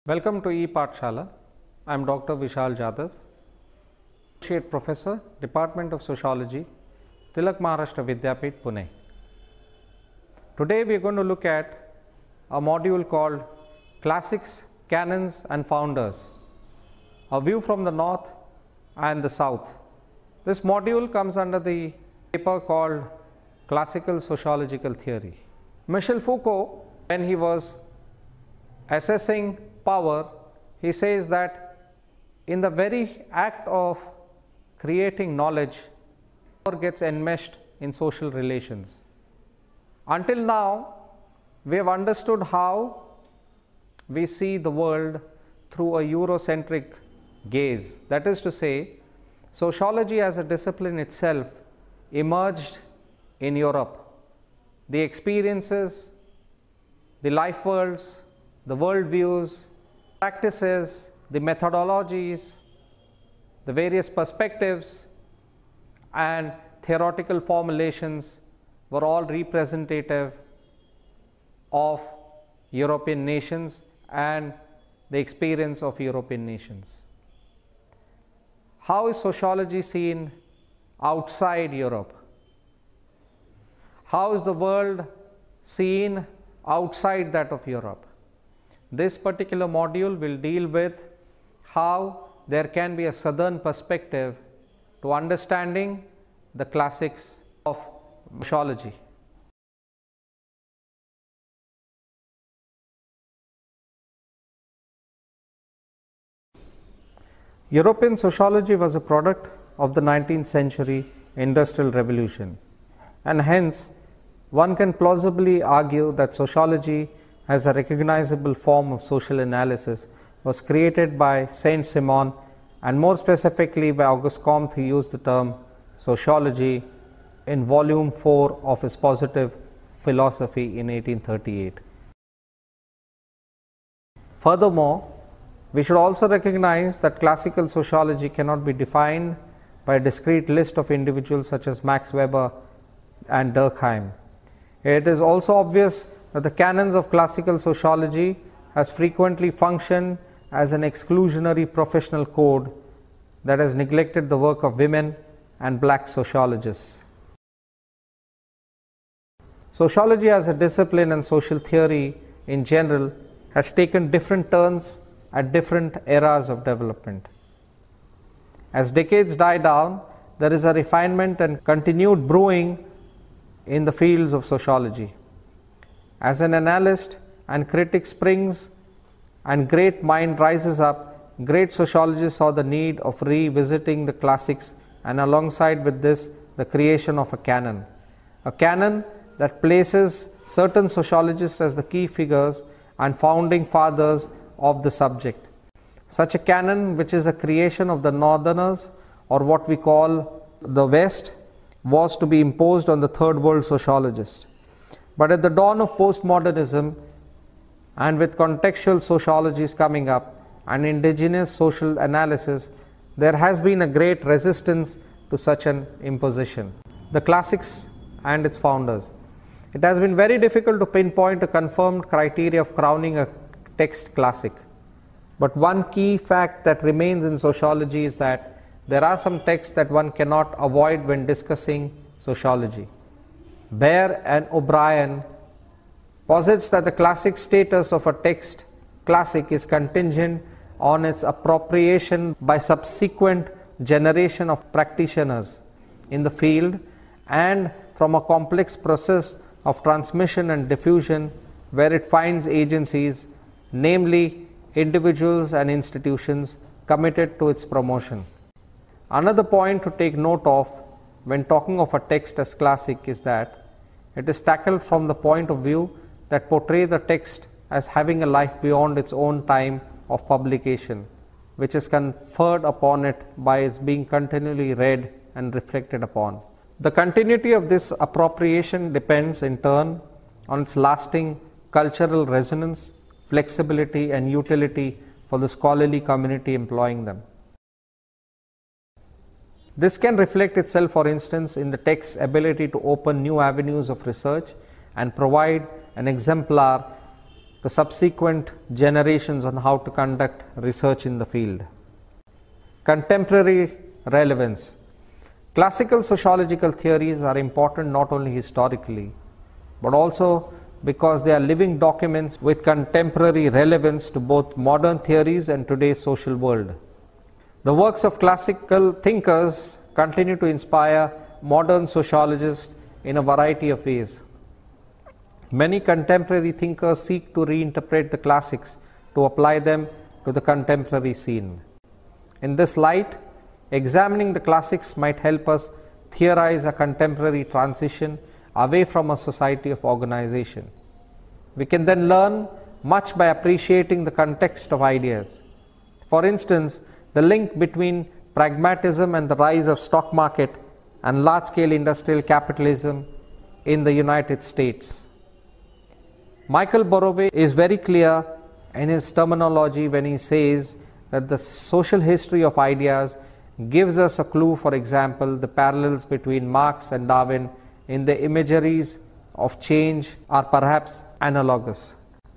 Welcome to ePathshala. I am Dr. Vishal Jadhav, Associate Professor, Department of Sociology, Tilak Maharashtra Vidyapith, Pune. Today we are going to look at a module called Classics, Canons and Founders, a view from the north and the south. This module comes under the paper called Classical Sociological Theory. Michel Foucault, when he was assessing power, he says that in the very act of creating knowledge, power gets enmeshed in social relations. Until now, we have understood how we see the world through a Eurocentric gaze. That is to say, sociology as a discipline itself emerged in Europe. The experiences, the life worlds, the worldviews, practices, the methodologies, the various perspectives and theoretical formulations were all representative of European nations and the experience of European nations. How is sociology seen outside Europe? How is the world seen outside that of Europe? This particular module will deal with how there can be a southern perspective to understanding the classics of sociology. European sociology was a product of the 19th century Industrial Revolution, and hence one can plausibly argue that sociology as a recognizable form of social analysis was created by Saint-Simon, and more specifically by Auguste Comte, who used the term sociology in volume 4 of his Positive Philosophy in 1838. Furthermore, we should also recognize that classical sociology cannot be defined by a discrete list of individuals such as Max Weber and Durkheim. It is also obvious that the canons of classical sociology has frequently functioned as an exclusionary professional code that has neglected the work of women and black sociologists. Sociology as a discipline and social theory in general has taken different turns at different eras of development. As decades die down, there is a refinement and continued brewing in the fields of sociology. As an analyst and critic springs and great mind rises up, great sociologists saw the need of revisiting the classics, and alongside with this, the creation of a canon that places certain sociologists as the key figures and founding fathers of the subject. Such a canon, which is a creation of the Northerners, or what we call the West, was to be imposed on the third world sociologists. But at the dawn of postmodernism, and with contextual sociologies coming up and indigenous social analysis, there has been a great resistance to such an imposition. The classics and its founders. It has been very difficult to pinpoint a confirmed criteria of crowning a text classic. But one key fact that remains in sociology is that there are some texts that one cannot avoid when discussing sociology. Baer and O'Brien posits that the classic status of a text classic is contingent on its appropriation by subsequent generation of practitioners in the field and from a complex process of transmission and diffusion where it finds agencies, namely individuals and institutions, committed to its promotion. Another point to take note of when talking of a text as classic is that it is tackled from the point of view that portray the text as having a life beyond its own time of publication, which is conferred upon it by its being continually read and reflected upon. The continuity of this appropriation depends in turn on its lasting cultural resonance, flexibility and utility for the scholarly community employing them. This can reflect itself, for instance, in the text's ability to open new avenues of research and provide an exemplar to subsequent generations on how to conduct research in the field. Contemporary relevance. Classical sociological theories are important not only historically, but also because they are living documents with contemporary relevance to both modern theories and today's social world. The works of classical thinkers continue to inspire modern sociologists in a variety of ways. Many contemporary thinkers seek to reinterpret the classics to apply them to the contemporary scene. In this light, examining the classics might help us theorize a contemporary transition away from a society of organization. We can then learn much by appreciating the context of ideas. For instance, the link between pragmatism and the rise of stock market and large-scale industrial capitalism in the United States. Michael Boroway is very clear in his terminology when he says that the social history of ideas gives us a clue. For example, the parallels between Marx and Darwin in the imageries of change are perhaps analogous.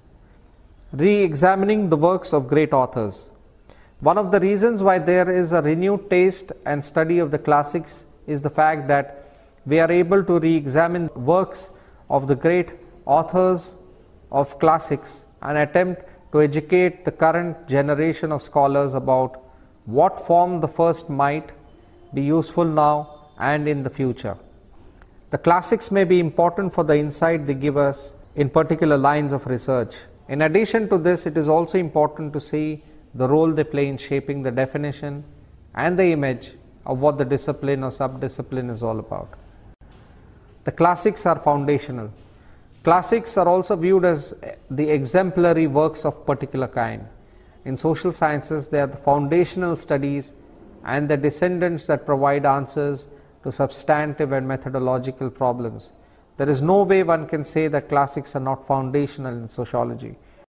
Re-examining the works of great authors. One of the reasons why there is a renewed taste and study of the classics is the fact that we are able to re-examine works of the great authors of classics and attempt to educate the current generation of scholars about what form the first might be useful now and in the future. The classics may be important for the insight they give us in particular lines of research. In addition to this, it is also important to see the role they play in shaping the definition and the image of what the discipline or subdiscipline is all about. The classics are foundational. Classics are also viewed as the exemplary works of particular kind. In social sciences, they are the foundational studies and the descendants that provide answers to substantive and methodological problems. There is no way one can say that classics are not foundational in sociology.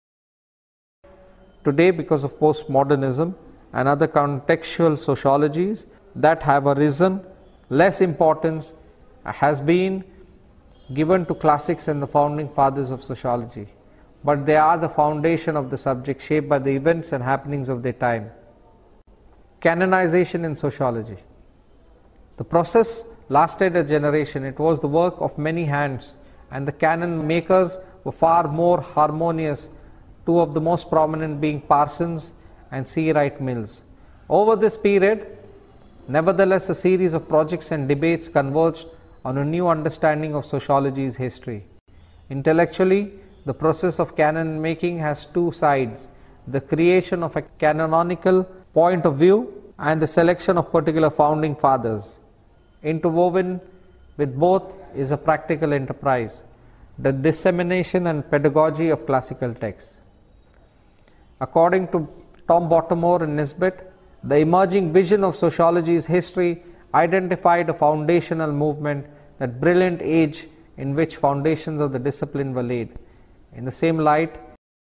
Today, because of postmodernism and other contextual sociologies that have arisen, less importance has been given to classics and the founding fathers of sociology. But they are the foundation of the subject, shaped by the events and happenings of their time. Canonization in sociology. The process lasted a generation. It was the work of many hands, and the canon makers were far more harmonious, two of the most prominent being Parsons and C. Wright Mills. Over this period, nevertheless, a series of projects and debates converged on a new understanding of sociology's history. Intellectually, the process of canon making has two sides: the creation of a canonical point of view and the selection of particular founding fathers. Interwoven with both is a practical enterprise, the dissemination and pedagogy of classical texts. According to Tom Bottomore and Nisbet, the emerging vision of sociology's history identified a foundational movement, that brilliant age in which foundations of the discipline were laid. In the same light,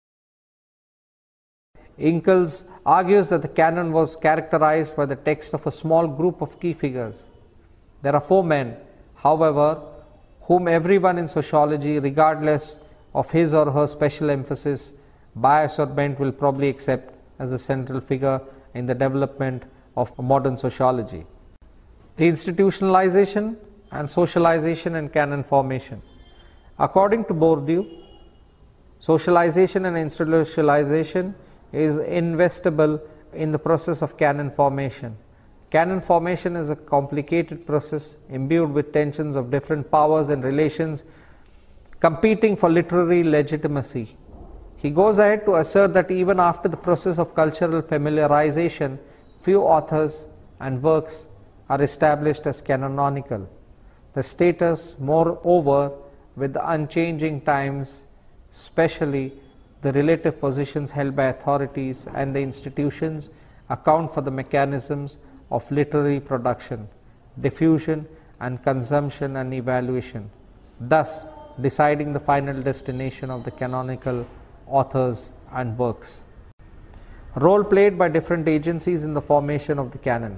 Ingalls argues that the canon was characterized by the text of a small group of key figures. There are 4 men, however, whom everyone in sociology, regardless of his or her special emphasis, bias or bent, will probably accept as a central figure in the development of modern sociology: the institutionalization and socialization and canon formation. According to Bourdieu, socialization and institutionalization is investable in the process of canon formation. Canon formation is a complicated process imbued with tensions of different powers and relations competing for literary legitimacy. He goes ahead to assert that even after the process of cultural familiarization, few authors and works are established as canonical. The status, moreover, with the unchanging times, especially the relative positions held by authorities and the institutions, account for the mechanisms of literary production, diffusion and consumption and evaluation, thus deciding the final destination of the canonical authors and works. Role played by different agencies in the formation of the canon.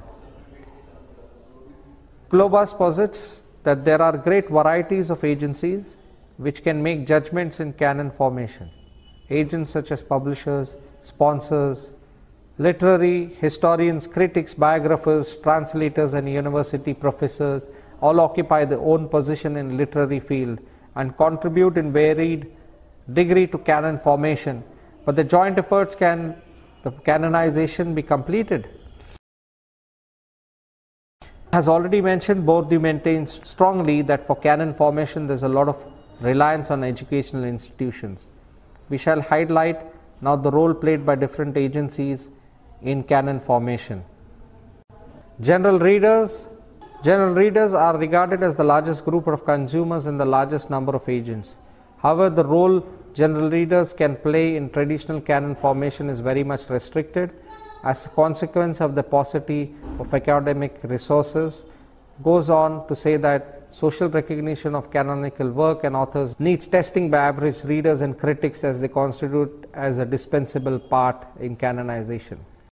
Klobas posits that there are great varieties of agencies which can make judgments in canon formation. agents such as publishers, sponsors, literary historians, critics, biographers, translators, and university professors all occupy their own position in literary field and contribute in varied degree to canon formation, but the joint efforts can the canonization be completed? As already mentioned, Bourdieu maintains strongly that for canon formation there is a lot of reliance on educational institutions. We shall highlight now the role played by different agencies in canon formation. General readers are regarded as the largest group of consumers and the largest number of agents. However, the role general readers can play in traditional canon formation is very much restricted as a consequence of the paucity of academic resources. Goes on to say that social recognition of canonical work and authors needs testing by average readers and critics as they constitute as a dispensable part in canonization.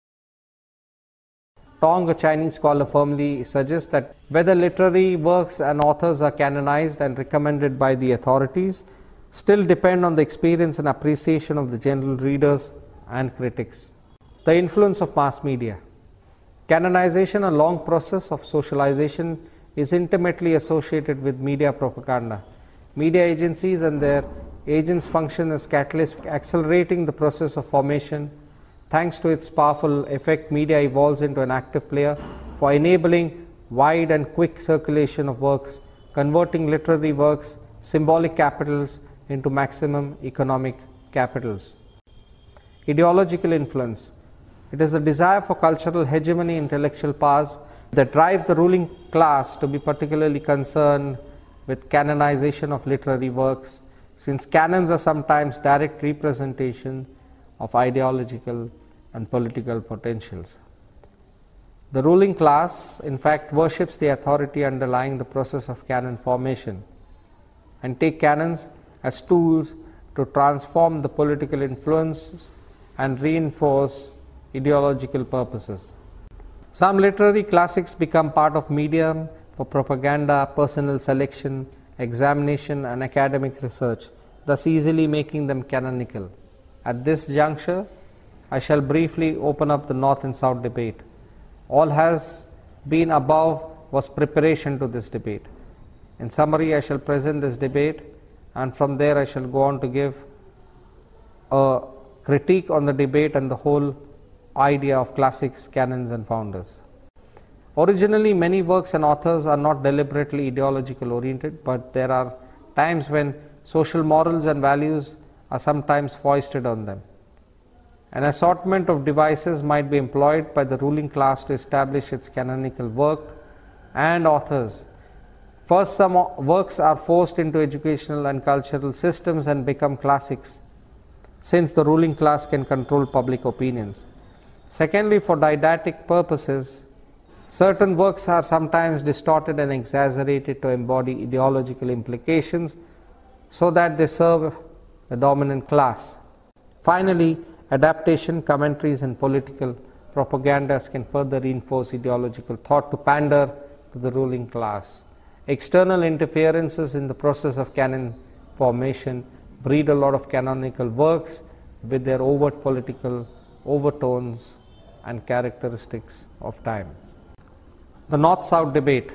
Tong, a Chinese scholar, firmly suggests that whether literary works and authors are canonized and recommended by the authorities still depend on the experience and appreciation of the general readers and critics. The influence of mass media. Canonization, a long process of socialization, is intimately associated with media propaganda. Media agencies and their agents function as catalysts accelerating the process of formation. Thanks to its powerful effect, media evolves into an active player for enabling wide and quick circulation of works, converting literary works, symbolic capitals, into maximum economic capitals. Ideological influence. It is the desire for cultural hegemony, intellectual powers that drive the ruling class to be particularly concerned with canonization of literary works, since canons are sometimes direct representation of ideological and political potentials. The ruling class, in fact, worships the authority underlying the process of canon formation and take canons as tools to transform the political influences and reinforce ideological purposes. Some literary classics become part of medium for propaganda, personal selection, examination, and academic research, thus easily making them canonical. At this juncture, I shall briefly open up the North and South debate. All has been above was preparation to this debate. In summary, I shall present this debate, and from there I shall go on to give a critique on the debate and the whole idea of classics, canons, and founders. Originally, many works and authors are not deliberately ideological oriented, but there are times when social morals and values are sometimes foisted on them. An assortment of devices might be employed by the ruling class to establish its canonical work and authors. First, some works are forced into educational and cultural systems and become classics, since the ruling class can control public opinions. Secondly, for didactic purposes, certain works are sometimes distorted and exaggerated to embody ideological implications so that they serve the dominant class. Finally, adaptation, commentaries, and political propagandas can further reinforce ideological thought to pander to the ruling class. External interferences in the process of canon formation breed a lot of canonical works with their overt political overtones and characteristics of time. The North-South debate.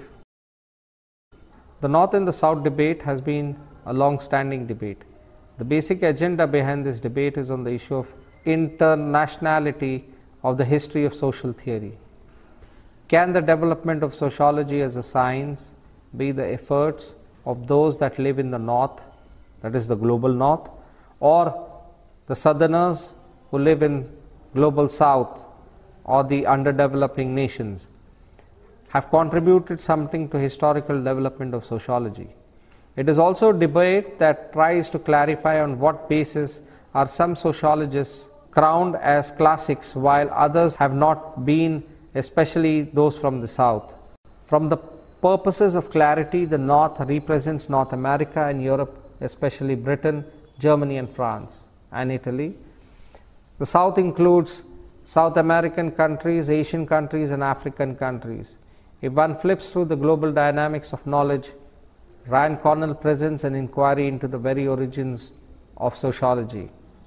The North and the South debate has been a long-standing debate. The basic agenda behind this debate is on the issue of internationality of the history of social theory. Can the development of sociology as a science be the efforts of those that live in the North, that is the global North, or the Southerners who live in global South or the underdeveloping nations have contributed something to historical development of sociology? It is also a debate that tries to clarify on what basis are some sociologists crowned as classics while others have not been, especially those from the South. From the purposes of clarity, the North represents North America and Europe, especially Britain, Germany and France and Italy. The South includes South American countries, Asian countries and African countries. If one flips through the global dynamics of knowledge, Ryan Cornell presents an inquiry into the very origins of sociology.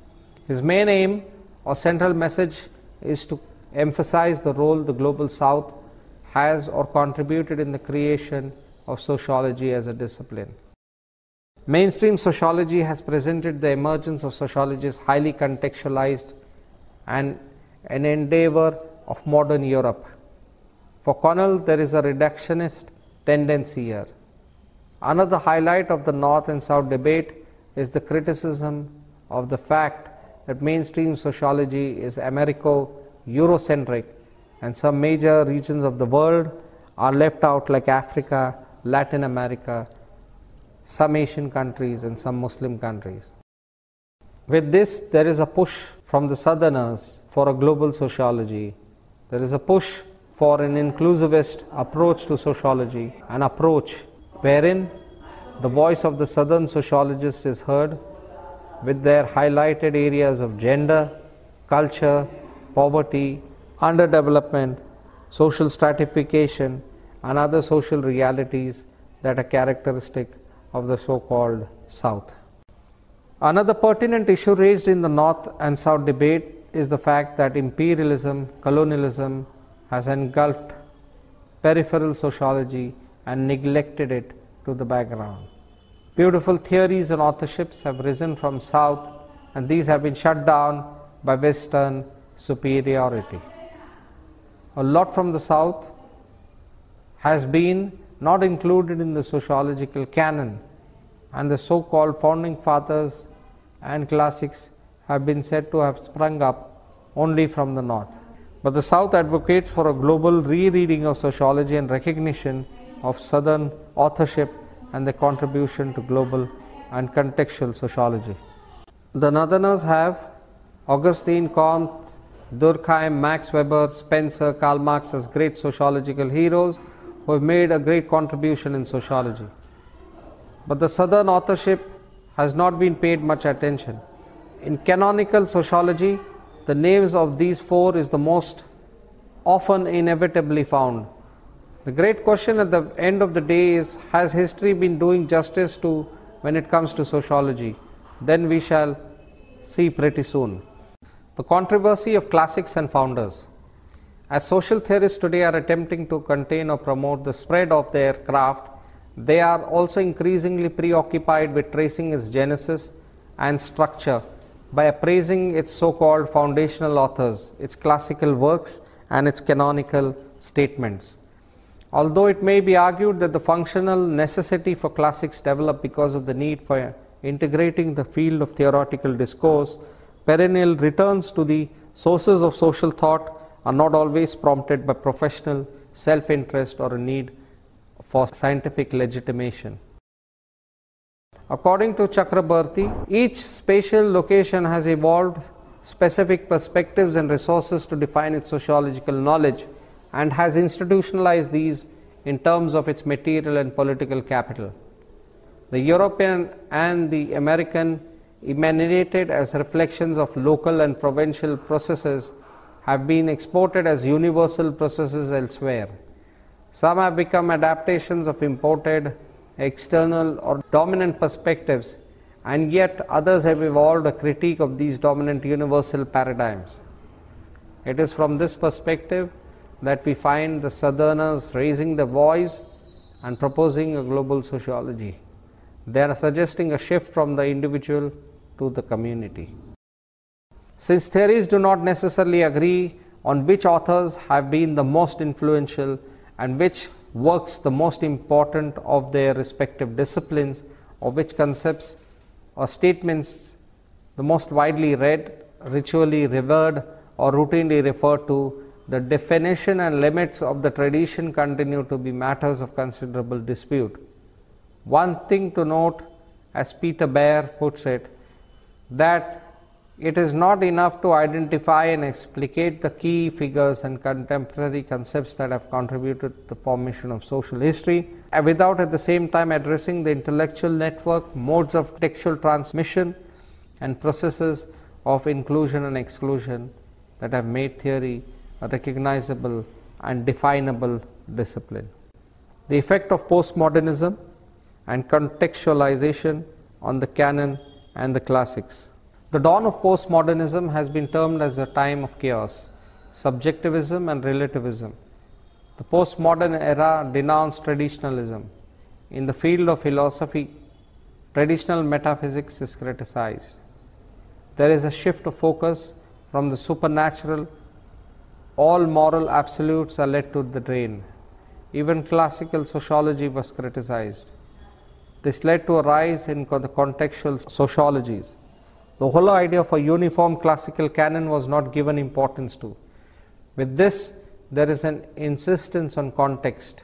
His main aim or central message is to emphasize the role the Global South has or contributed in the creation of sociology as a discipline. Mainstream sociology has presented the emergence of sociology as highly contextualized and an endeavor of modern Europe. For Connell, there is a reductionist tendency here. Another highlight of the North and South debate is the criticism of the fact that mainstream sociology is Americo-Eurocentric and some major regions of the world are left out, like Africa, Latin America, some Asian countries and some Muslim countries. With this, there is a push from the Southerners for a global sociology. There is a push for an inclusivist approach to sociology, an approach wherein the voice of the Southern sociologist is heard with their highlighted areas of gender, culture, poverty, underdevelopment, social stratification, and other social realities that are characteristic of the so-called South. Another pertinent issue raised in the North and South debate is the fact that imperialism, colonialism has engulfed peripheral sociology and neglected it to the background. Beautiful theories and authorships have risen from South, and these have been shut down by Western superiority. A lot from the South has been not included in the sociological canon, and the so-called founding fathers and classics have been said to have sprung up only from the North. But the South advocates for a global rereading of sociology and recognition of Southern authorship and their contribution to global and contextual sociology. The Northerners have Augustine, Comte, Durkheim, Max Weber, Spencer, Karl Marx as great sociological heroes who have made a great contribution in sociology. But the Southern authorship has not been paid much attention. In canonical sociology, the names of these four is the most often inevitably found. The great question at the end of the day is, has history been doing justice to when it comes to sociology? Then we shall see pretty soon. The controversy of classics and founders. As social theorists today are attempting to contain or promote the spread of their craft, they are also increasingly preoccupied with tracing its genesis and structure by appraising its so-called foundational authors, its classical works, and its canonical statements. Although it may be argued that the functional necessity for classics developed because of the need for integrating the field of theoretical discourse, perennial returns to the sources of social thought are not always prompted by professional self-interest or a need for scientific legitimation. According to Chakrabarti, each spatial location has evolved specific perspectives and resources to define its sociological knowledge and has institutionalized these in terms of its material and political capital. The European and the American, emanated as reflections of local and provincial processes, have been exported as universal processes elsewhere. Some have become adaptations of imported, external or dominant perspectives, and yet others have evolved a critique of these dominant universal paradigms. It is from this perspective that we find the Southerners raising the voice and proposing a global sociology. They are suggesting a shift from the individual to the community. Since theories do not necessarily agree on which authors have been the most influential and which works the most important of their respective disciplines, or which concepts or statements the most widely read, ritually revered, or routinely referred to, the definition and limits of the tradition continue to be matters of considerable dispute. One thing to note, as Peter Baer puts it, that it is not enough to identify and explicate the key figures and contemporary concepts that have contributed to the formation of social history, without at the same time addressing the intellectual network, modes of textual transmission, and processes of inclusion and exclusion that have made theory a recognizable and definable discipline. The effect of postmodernism and contextualization on the canon and the classics. The dawn of postmodernism has been termed as a time of chaos, subjectivism and relativism. The postmodern era denounced traditionalism. In the field of philosophy, traditional metaphysics is criticized. There is a shift of focus from the supernatural. All moral absolutes are led to the drain. Even classical sociology was criticized. This led to a rise in the contextual sociologies. The whole idea of a uniform classical canon was not given importance to. With this, there is an insistence on context.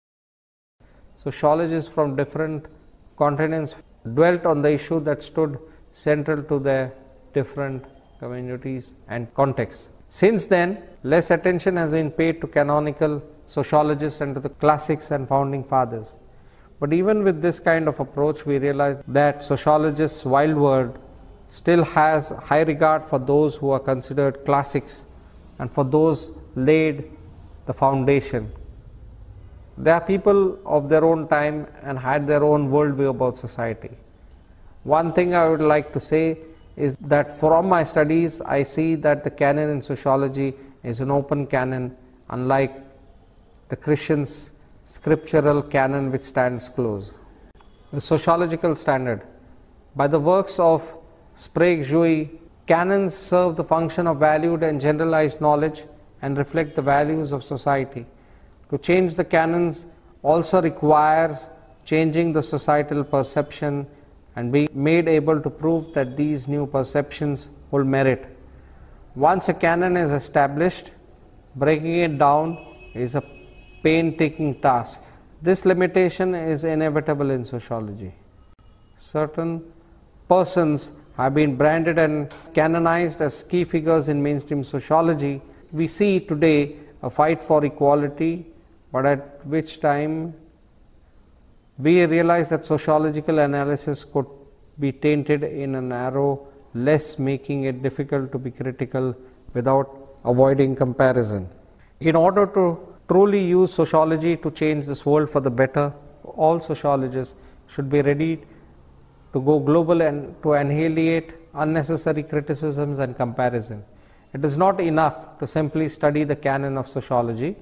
Sociologists from different continents dwelt on the issue that stood central to their different communities and contexts. Since then, less attention has been paid to canonical sociologists and to the classics and founding fathers. But even with this kind of approach, we realize that sociologists' wild world still has high regard for those who are considered classics and for those laid the foundation. They are people of their own time and had their own worldview about society. One thing I would like to say is that from my studies, I see that the canon in sociology is an open canon, unlike the Christian's scriptural canon which stands close. The sociological standard. By the works of Sprague-Jouy, canons serve the function of valued and generalized knowledge and reflect the values of society. To change the canons also requires changing the societal perception and be made able to prove that these new perceptions hold merit. Once a canon is established, breaking it down is a painstaking task. This limitation is inevitable in sociology. Certain persons have been branded and canonized as key figures in mainstream sociology. We see today a fight for equality, but at which time we realize that sociological analysis could be tainted in a narrow less, making it difficult to be critical without avoiding comparison. In order to truly use sociology to change this world for the better, all sociologists should be ready to go global and to annihilate unnecessary criticisms and comparison. It is not enough to simply study the canon of sociology.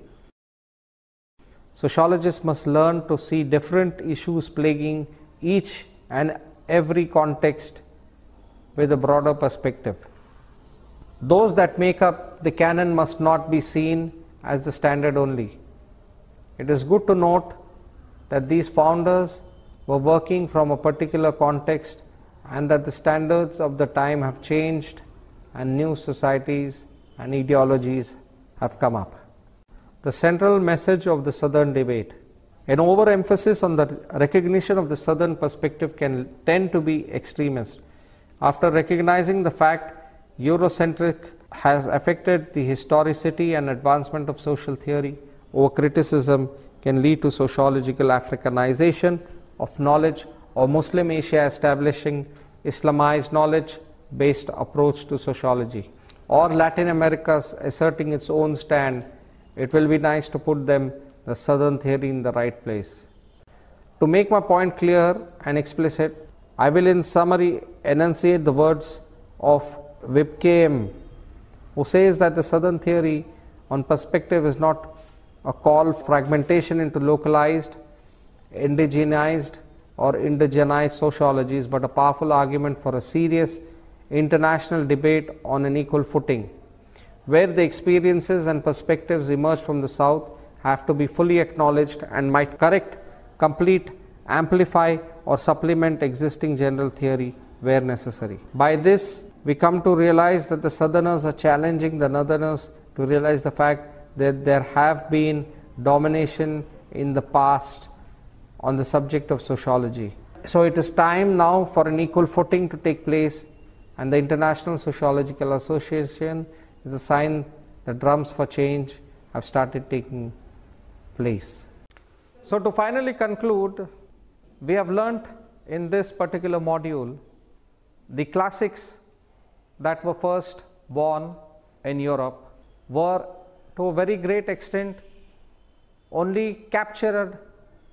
Sociologists must learn to see different issues plaguing each and every context with a broader perspective. Those that make up the canon must not be seen as the standard only. It is good to note that these founders were working from a particular context and that the standards of the time have changed and new societies and ideologies have come up. The central message of the Southern debate. An overemphasis on the recognition of the Southern perspective can tend to be extremist. After recognizing the fact Eurocentric has affected the historicity and advancement of social theory, over-criticism can lead to sociological Africanization of knowledge, or Muslim Asia establishing Islamized knowledge-based approach to sociology, or Latin America's asserting its own stand. It will be nice to put them, the Southern theory, in the right place. To make my point clear and explicit, I will in summary enunciate the words of Wibke, who says that the Southern theory on perspective is not a call for fragmentation into localized, indigenized or indigenized sociologies, but a powerful argument for a serious international debate on an equal footing, where the experiences and perspectives emerged from the South have to be fully acknowledged and might correct, complete, amplify or supplement existing general theory where necessary. By this, we come to realize that the Southerners are challenging the Northerners to realize the fact that there have been domination in the past on the subject of sociology. So it is time now for an equal footing to take place, and the International Sociological Association is a sign that drums for change have started taking place. So to finally conclude, we have learnt in this particular module the classics that were first born in Europe were to a very great extent only captured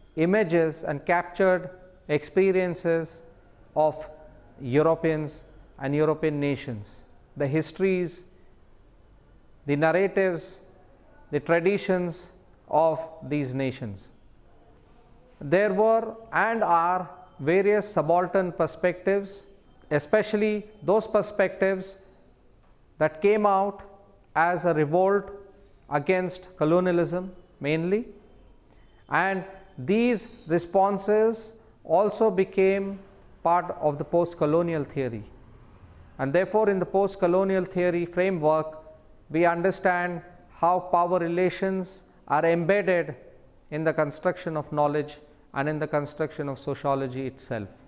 images and captured experiences of Europeans and European nations, the histories, the narratives, the traditions of these nations. There were and are various subaltern perspectives, especially those perspectives that came out as a revolt against colonialism mainly, and these responses also became part of the post-colonial theory. And therefore, in the post-colonial theory framework, we understand how power relations are embedded in the construction of knowledge and in the construction of sociology itself.